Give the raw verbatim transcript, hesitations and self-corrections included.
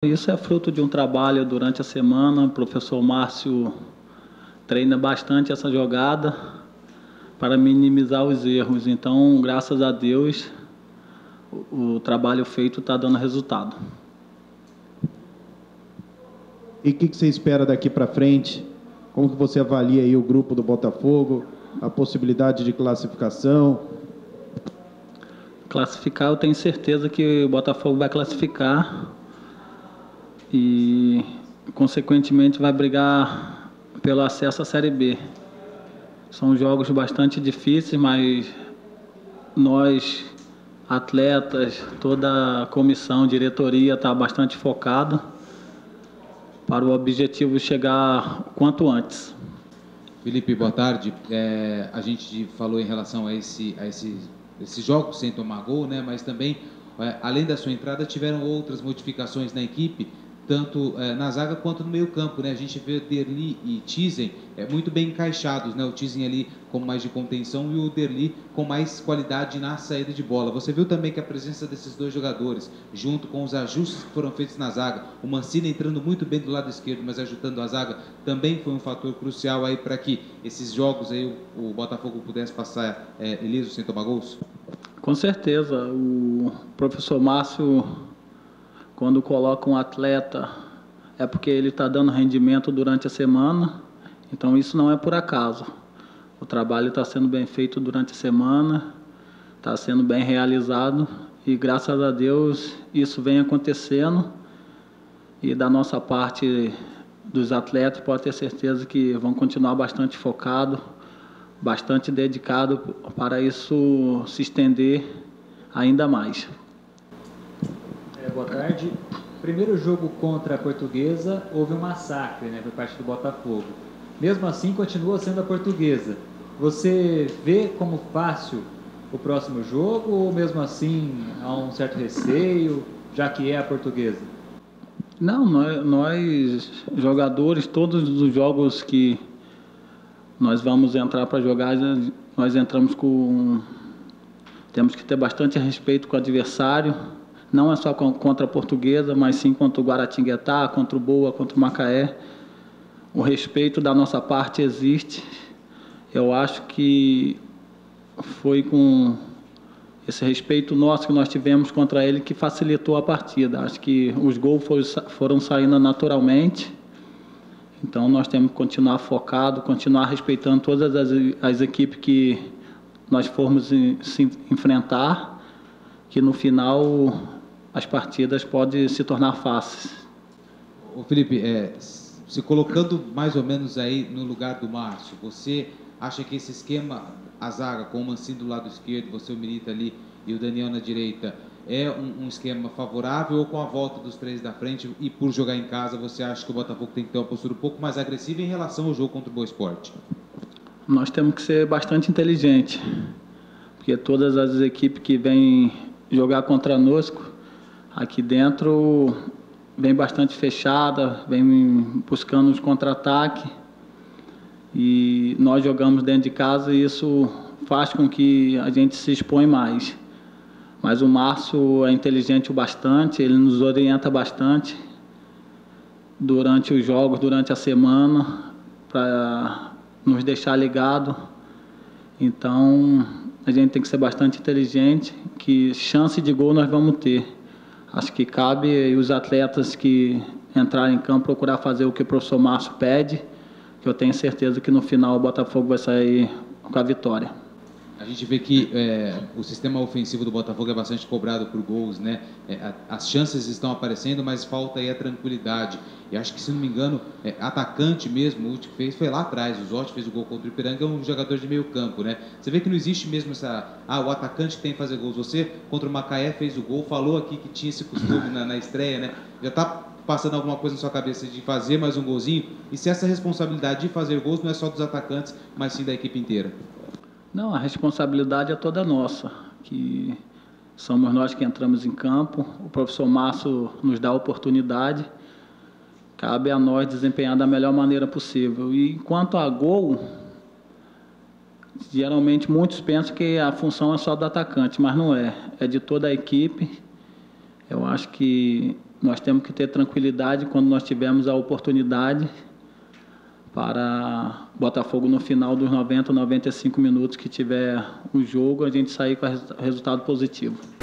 Isso é fruto de um trabalho durante a semana. O professor Márcio treina bastante essa jogada para minimizar os erros. Então, graças a Deus, o, o trabalho feito está dando resultado. E o que, que você espera daqui para frente? Como que você avalia aí o grupo do Botafogo, a possibilidade de classificação? Classificar, eu tenho certeza que o Botafogo vai classificar e, consequentemente, vai brigar pelo acesso à Série B. São jogos bastante difíceis, mas nós, atletas, toda a comissão, diretoria, está bastante focada para o objetivo chegar o quanto antes. Felipe, boa tarde. É, a gente falou em relação a, esse, a esse, esses jogos sem tomar gol, né? Mas também, é, além da sua entrada, tiveram outras modificações na equipe, tanto é, na zaga quanto no meio campo, né? A gente vê Derli e Tizen é, muito bem encaixados, né? O Tizen ali com mais de contenção e o Derli com mais qualidade na saída de bola. Você viu também que a presença desses dois jogadores, junto com os ajustes que foram feitos na zaga, o Mancini entrando muito bem do lado esquerdo, mas ajudando a zaga, também foi um fator crucial aí para que esses jogos aí o, o Botafogo pudesse passar é, ileso sem tomar gols? Com certeza. O professor Márcio, quando coloca um atleta, é porque ele está dando rendimento durante a semana, então isso não é por acaso. O trabalho está sendo bem feito durante a semana, está sendo bem realizado e, graças a Deus, isso vem acontecendo. E da nossa parte, dos atletas, pode ter certeza que vão continuar bastante focados, bastante dedicados para isso se estender ainda mais. É, boa tarde. Primeiro jogo contra a Portuguesa, houve um massacre, né, por parte do Botafogo. Mesmo assim, continua sendo a Portuguesa. Você vê como fácil o próximo jogo ou mesmo assim há um certo receio, já que é a Portuguesa? Não, nós, nós jogadores, todos os jogos que nós vamos entrar para jogar, nós entramos com... Temos que ter bastante respeito com o adversário, não é só contra a Portuguesa, mas sim contra o Guaratinguetá, contra o Boa, contra o Macaé. O respeito da nossa parte existe. Eu acho que foi com esse respeito nosso que nós tivemos contra ele que facilitou a partida. Acho que os gols foram saindo naturalmente. Então nós temos que continuar focado, continuar respeitando todas as, as equipes que nós formos se enfrentar, que no final as partidas podem se tornar fáceis. Ô Felipe, é, se colocando mais ou menos aí no lugar do Márcio, você acha que esse esquema, a zaga com o Mancini do lado esquerdo, você, o Milita ali e o Daniel na direita, é um, um esquema favorável, ou com a volta dos três da frente e por jogar em casa, você acha que o Botafogo tem que ter uma postura um pouco mais agressiva em relação ao jogo contra o Boa Esporte? Nós temos que ser bastante inteligentes, porque todas as equipes que vêm jogar contra nós, aqui dentro, vem bastante fechada, vem buscando os contra-ataques, e nós jogamos dentro de casa e isso faz com que a gente se expõe mais. Mas o Márcio é inteligente o bastante, ele nos orienta bastante durante os jogos, durante a semana, para nos deixar ligado. Então, a gente tem que ser bastante inteligente, que chance de gol nós vamos ter. Acho que cabe os atletas que entrarem em campo procurar fazer o que o professor Márcio pede, que eu tenho certeza que no final o Botafogo vai sair com a vitória. A gente vê que é, o sistema ofensivo do Botafogo é bastante cobrado por gols, né? É, a, as chances estão aparecendo, mas falta aí a tranquilidade. E acho que, se não me engano, é, atacante mesmo, o último que fez foi lá atrás. O Zotti fez o gol contra o Ipiranga, é um jogador de meio campo, né? Você vê que não existe mesmo essa... Ah, o atacante que tem que fazer gols. Você, contra o Macaé, fez o gol, falou aqui que tinha esse costume na, na estreia, né? Já está passando alguma coisa na sua cabeça de fazer mais um golzinho? E se essa responsabilidade de fazer gols não é só dos atacantes, mas sim da equipe inteira? Não, a responsabilidade é toda nossa, que somos nós que entramos em campo, o professor Márcio nos dá a oportunidade, cabe a nós desempenhar da melhor maneira possível. E quanto a gol, geralmente muitos pensam que a função é só do atacante, mas não é, é de toda a equipe. Eu acho que nós temos que ter tranquilidade quando nós tivermos a oportunidade para Botafogo no final dos noventa, noventa e cinco minutos que tiver o jogo, a gente sair com resultado positivo.